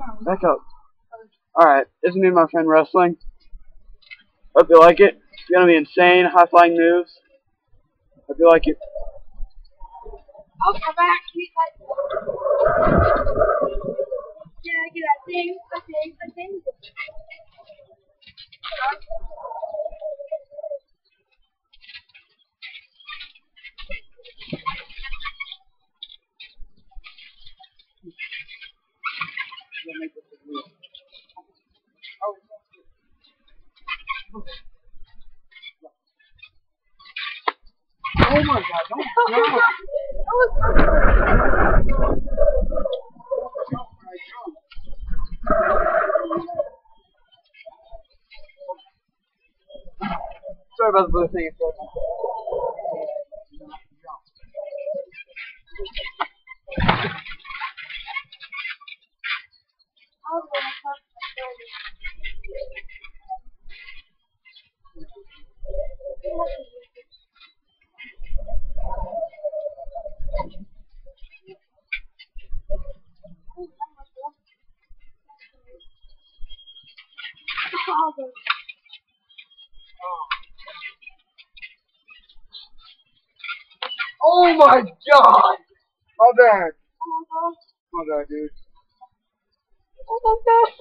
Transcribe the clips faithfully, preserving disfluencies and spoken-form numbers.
Back up. Alright, this is me and my friend wrestling. Hope you like it. It's gonna be insane, high flying moves. Hope you like it. Oh, come back. Yeah, get that thing, that thing, that thing. Oh my god, don't jump! Sorry about the blue thing. Oh my god! My bad. My bad, dude. Oh my god.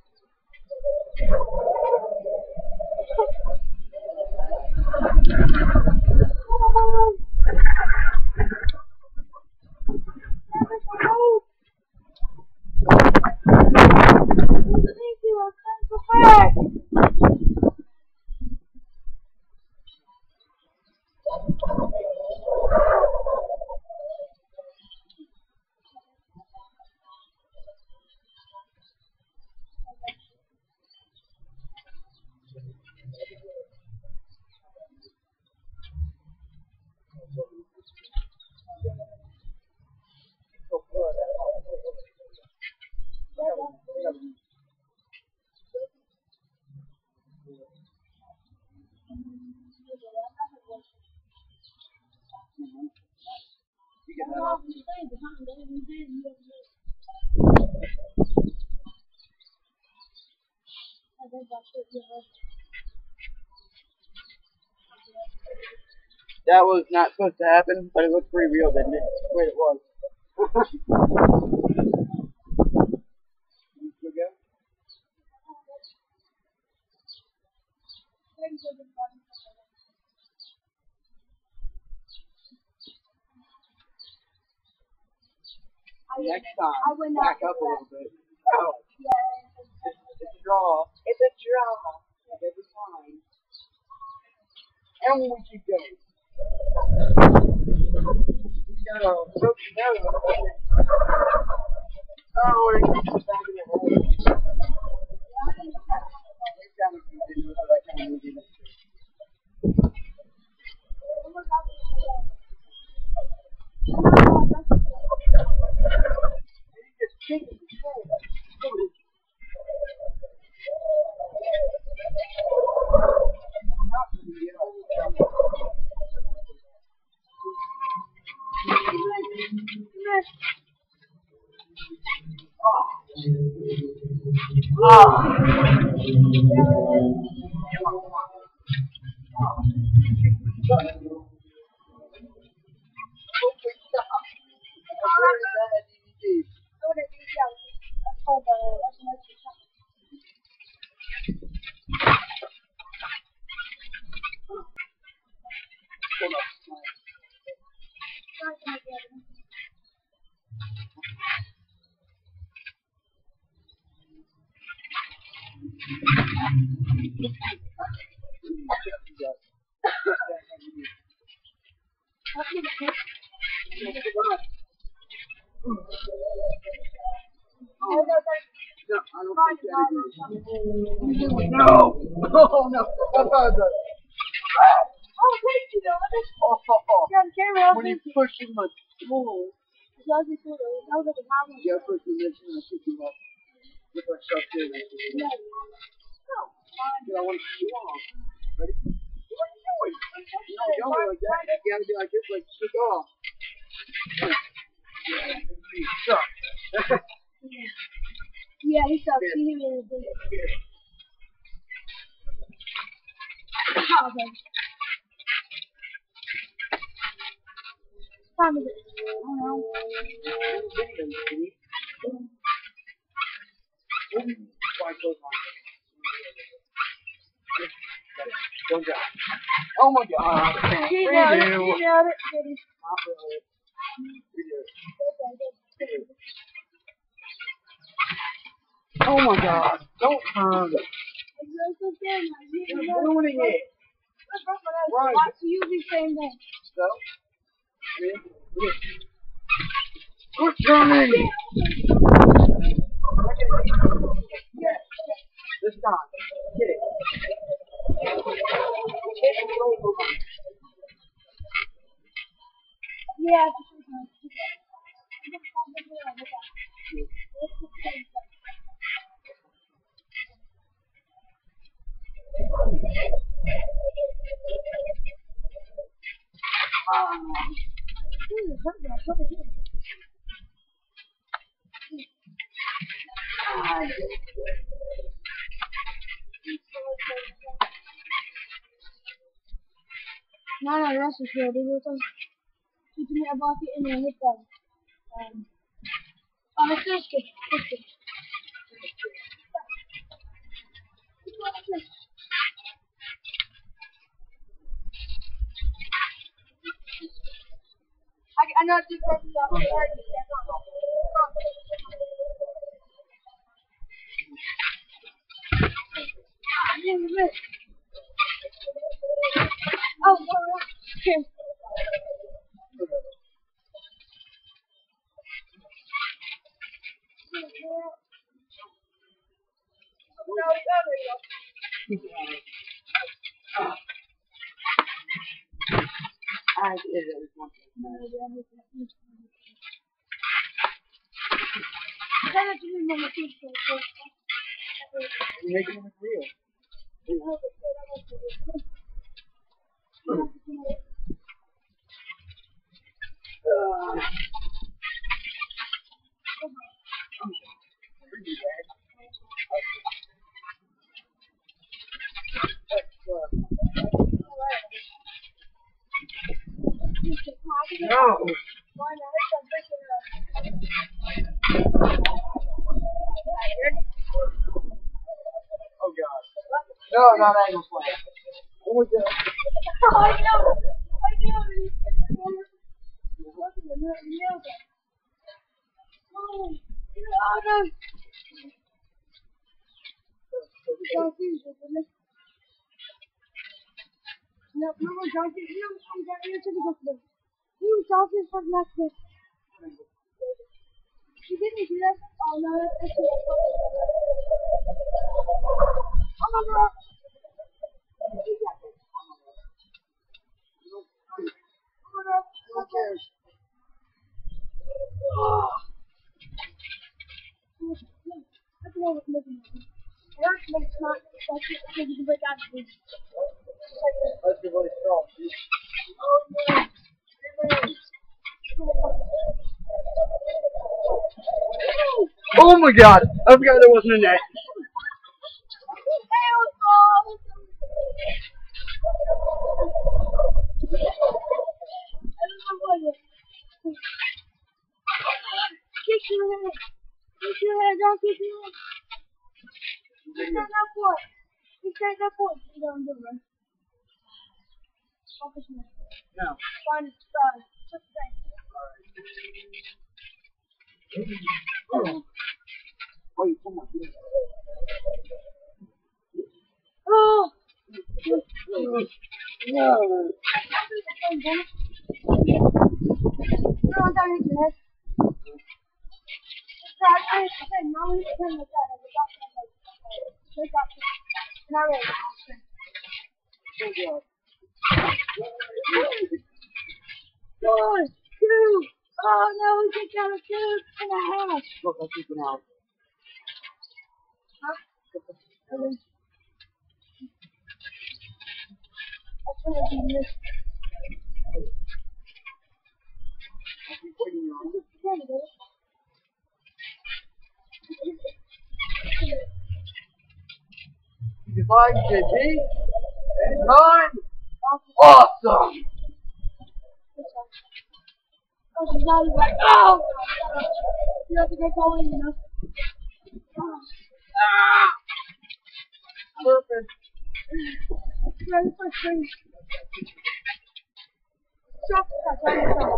That was not supposed to happen, but it looked pretty real, didn't it? Wait, it was. Next time, back up a little bit. Oh. It's, it's a draw. It's a draw. Like every time. And we keep going. You gotta choke your nose. Oh, and it keeps back in the head. Next time we can do that kind of movie. No! Oh no! That's not good. Oh, thank you, though. Oh, oh, oh. You're on camera. When you push in my tool, That was the photo. That was like a problem. yeah, push the next one, I pick you up. Look like stuff here. No. No. I want to show you off. Ready? What are you doing? You No, don't be like that. You gotta be like this, like, shook off. Yeah, you suck. Yeah, he sucks. He didn't really do it. Oh, okay. Time is it? I don't know. Don't go. Oh my god. He nailed it. He Redo. nailed it. Did he? Not really. Redo. Oh my god. Don't turn. You're ruining it. Right. Watch you do the same thing. So? Quit turning! Yes. This time. Get it. Yeah. No, no, the rest is good. They were keeping a bucket and then hit them. Um, oh, it's this good. This good. I, I know this person's off the target. Oh, no, no. Here. I did it once. You're making it look real. No. Oh god. No, not angle slam. Oh my god. I know. I know. Oh, no. No, no, no, don't you? You don't get your typical thing. You don't get for next week. You didn't do that? Oh, no, that's it. Oh, my God. You got this. Oh, my God. Who cares? That's what I was looking at. It hurts, but it's not. That's it. Because you can break out of this. Let's be really strong. Oh, no. Oh my god! I forgot there wasn't a net. Kick your head. Kick your head. Don't kick your head. Kick that up for it. Kick that up for it. You don't do it. Focus me. No. Find it. Start. Just think. Oh. Wait, come on. Oh. No. No, don't hit your head. Try to say, no, you can like that. Wake up. Not ready. Oh god. One, two. Oh no, we kicked out a two and a half. Look, I'm keeping out. Huh? Okay. That's what I do. I'm waiting on. Fine, J P. And time. Awesome. Oh, she's not even like, oh! You have to go call in, you know? Ah! Perfect. Ready for spring. Stop, stop, stop, stop.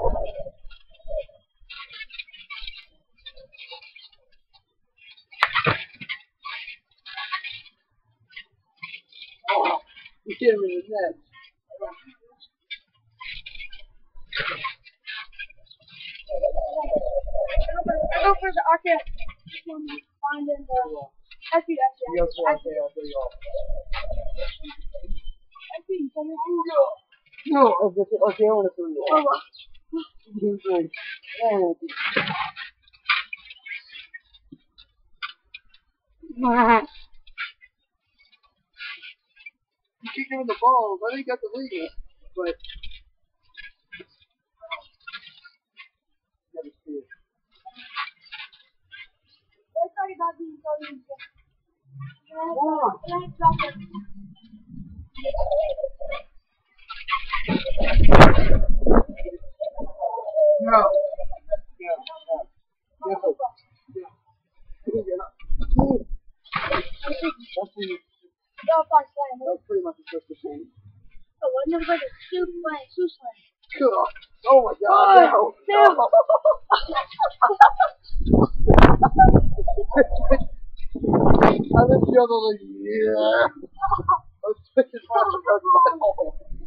Oh, you hit him in the neck. I go for the arcade. Find in the S P S. You go for arcade, I'll do you all. S P, come here. No, okay, okay, I want to throw you Oh, off. Two, three. Oh. You keep giving the balls. I think that's illegal, but never see it. Let's talk about these balloons. Come on. Can I drop it? No. No. No. No. No. That's pretty, No, fine, slam. that's pretty much the first thing. Oh, what number is it? Shoot slam, shoot slam. Cool. Oh my god. One, No. two. I was the other like, yeah. I was switching my butthole.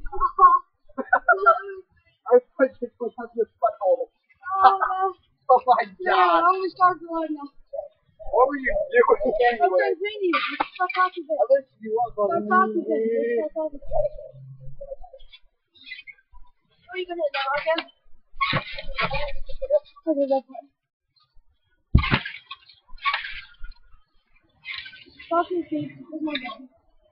I was switching my butthole. Oh my Yeah, god. I'm gonna start going now. What were you doing Let's anyway? continue. Let's start talking I about it. let you up on Start talking about it. me. Let's start talking about it. What are you gonna do, okay? Okay, that's fine. Talking to you. Where's my gun?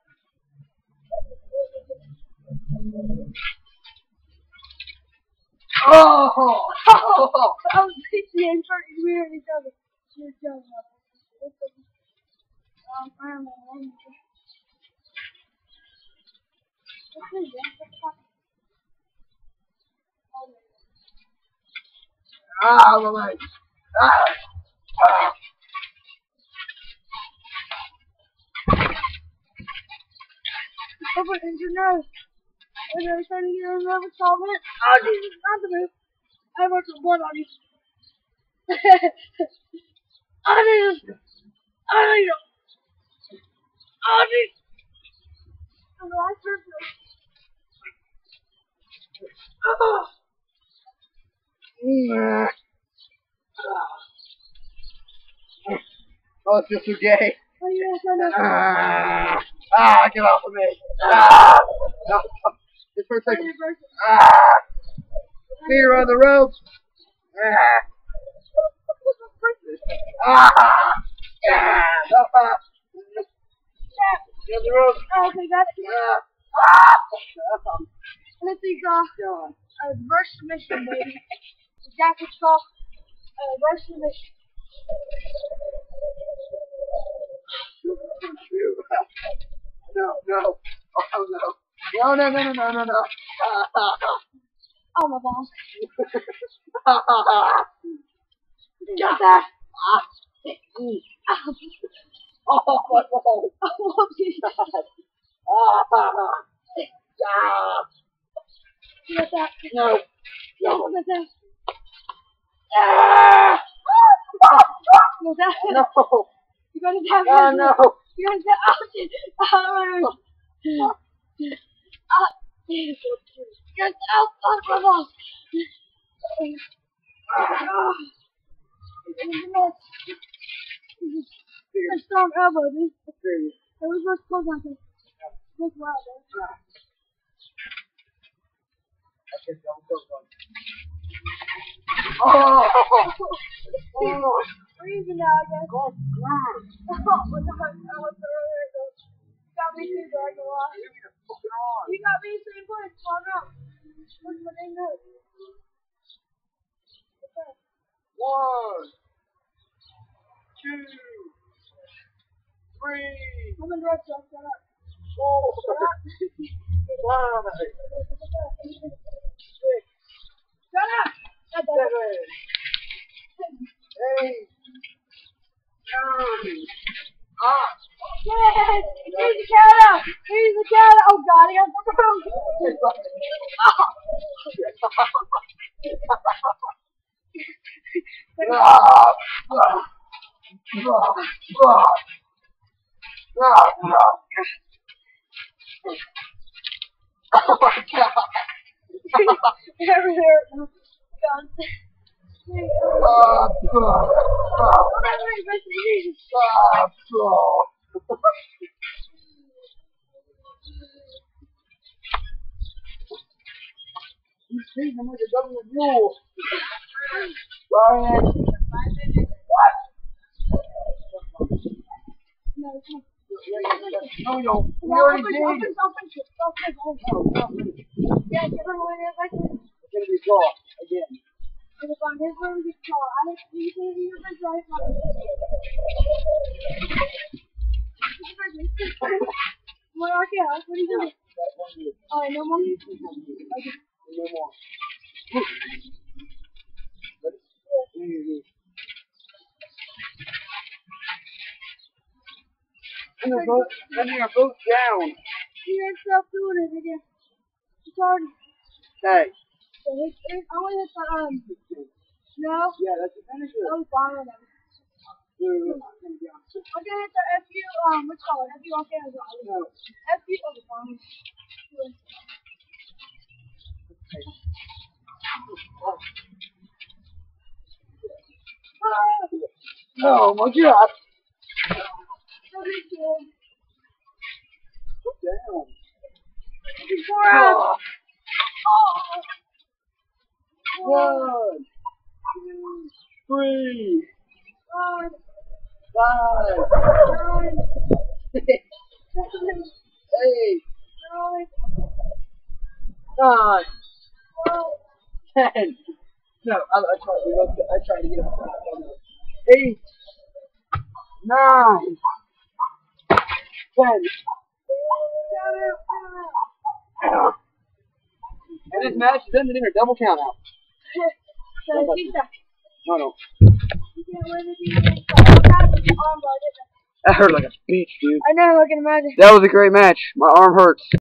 Oh! Oh! I was pitching and starting to weird each other. You're joking. Um, I don't know. What is that? Ah, my leg. Ah! Ah! Over into your nose. And I was trying to get a nervous solvent. Oh, Jesus, not the move. I wrote some blood on you. Oh, Jesus. Oh, Jesus. Oh, Jesus. I'm the last person. Oh. Mm. Oh, it's just so gay. Oh, yes, I know. Ah, ah, get off of me. Ah, no. Just for a second. Ah, fear on the ropes. Ah, ah, ah, ah. Get on the ropes. Oh, okay, got it. Ah, ah. Let's see, uh, uh, reverse submission, baby. That's what's called uh, reverse submission. No, no. Oh, no. No, no, no, no, no, no, no. Oh, my balls. Ah. Got that. Ah. Oh, Oh, my balls. oh, whoopsie. Ah. Ah. You got that? No. Yeah, No. you got that? Ah. You got that? No. You got that? Oh, no. You got that? Oh, shit. Oh, oh, oh. Get out of my balls. Oh. A strong elbow, dude. It was supposed to close on this. Look wild, dude. Okay, don't go, go. Oh! Oh! We're even now, I guess. God, God. Oh, my God. I was earlier, though. You got me too, dog. You got me three points. Calm down. Look what they know. One, two, three, I'm in the red, so shut up. Shut up! Shut up! Eight. Nine. Ah. Yes! Here's the cat out! Here's the cat out! Oh god, I got the phone! Ah. Ah. Ah. Ah. Oh my god! Over there. God. Ah. Ah. Ah. You see, I'm like a government mule. Ryan. What? No, it's not. No, we don't. We already did. Open, open, open, open, open. Yeah, give him away there, like. It's gonna be raw again. If on his room gets tall, I don't see anything in your right now. What are you? What are you doing? Oh, no more? Okay. No more. And they're both, and they are both down. You guys stop doing it again. It's hard. Okay. So hit, hit, I want to hit the, um, no? Yeah, that's the finisher. Oh, fine, whatever. No. I'm gonna hit the F U, um, what's it called? F U on camera. No. F U, oh, fine. Oh my god. Put down. Four out. Oh. One, two, three, Five. five, Nine. six, Seven. eight, Nine. nine, Twelve. ten. No, I, I tried. We both, I tried to get up. Eight, nine, ten. And this match is ended in a double count out. No, no. That hurt like a speech, dude. I know, I can imagine. That was a great match. My arm hurts.